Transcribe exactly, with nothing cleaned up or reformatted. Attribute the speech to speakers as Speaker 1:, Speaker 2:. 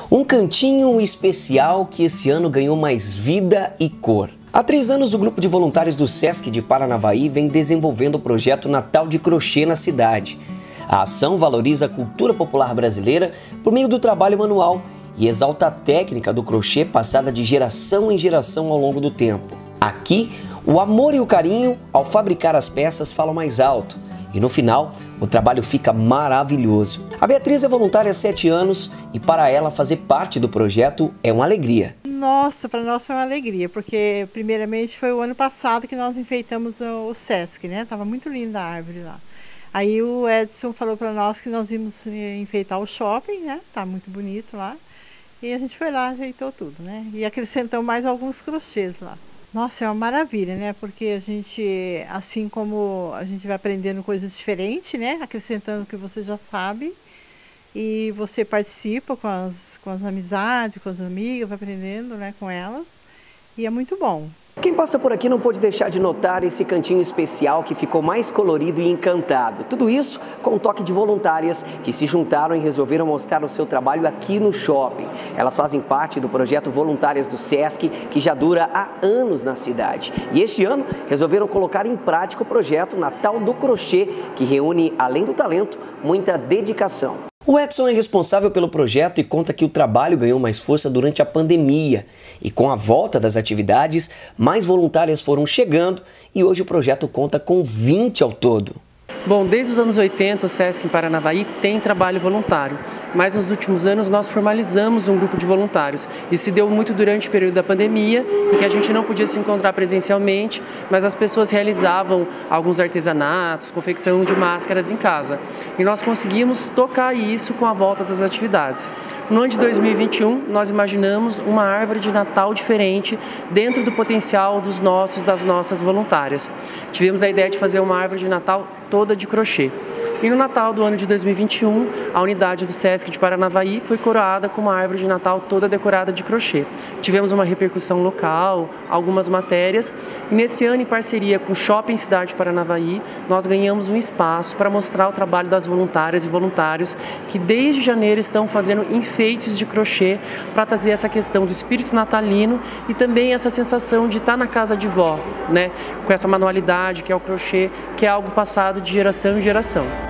Speaker 1: Um cantinho especial que esse ano ganhou mais vida e cor. Há três anos, o grupo de voluntários do Sesc de Paranavaí vem desenvolvendo o projeto Natal de Crochê na cidade. A ação valoriza a cultura popular brasileira por meio do trabalho manual e exalta a técnica do crochê passada de geração em geração ao longo do tempo. Aqui, o amor e o carinho ao fabricar as peças falam mais alto e no final o trabalho fica maravilhoso. A Beatriz é voluntária há sete anos e para ela fazer parte do projeto é uma alegria.
Speaker 2: Nossa, para nós foi uma alegria, porque primeiramente foi o ano passado que nós enfeitamos o Sesc, né? Tava muito linda a árvore lá. Aí o Edson falou para nós que nós íamos enfeitar o shopping, né? Tá muito bonito lá. E a gente foi lá, ajeitou tudo, né? E acrescentamos mais alguns crochês lá. Nossa, é uma maravilha, né? Porque a gente, assim como a gente vai aprendendo coisas diferentes, né? Acrescentando o que você já sabe. E você participa com as, com as amizades, com as amigas, vai aprendendo, né, com elas. E é muito bom.
Speaker 1: Quem passa por aqui não pôde deixar de notar esse cantinho especial que ficou mais colorido e encantado. Tudo isso com um toque de voluntárias que se juntaram e resolveram mostrar o seu trabalho aqui no shopping. Elas fazem parte do projeto Voluntárias do Sesc, que já dura há anos na cidade. E este ano resolveram colocar em prática o projeto Natal do Crochê, que reúne, além do talento, muita dedicação. O Edson é responsável pelo projeto e conta que o trabalho ganhou mais força durante a pandemia. E com a volta das atividades, mais voluntárias foram chegando e hoje o projeto conta com vinte ao todo.
Speaker 3: Bom, desde os anos oitenta o Sesc em Paranavaí tem trabalho voluntário, mas nos últimos anos nós formalizamos um grupo de voluntários. Isso se deu muito durante o período da pandemia, em que a gente não podia se encontrar presencialmente, mas as pessoas realizavam alguns artesanatos, confecção de máscaras em casa. E nós conseguimos tocar isso com a volta das atividades. No ano de dois mil e vinte e um, nós imaginamos uma árvore de Natal diferente dentro do potencial dos nossos, das nossas voluntárias. Tivemos a ideia de fazer uma árvore de Natal toda de crochê. E no Natal do ano de dois mil e vinte e um, a unidade do Sesc de Paranavaí foi coroada com uma árvore de Natal toda decorada de crochê. Tivemos uma repercussão local, algumas matérias, e nesse ano, em parceria com o Shopping Cidade de Paranavaí, nós ganhamos um espaço para mostrar o trabalho das voluntárias e voluntários que desde janeiro estão fazendo enfeites de crochê para trazer essa questão do espírito natalino e também essa sensação de estar na casa de vó, né? Com essa manualidade que é o crochê, que é algo passado de geração em geração.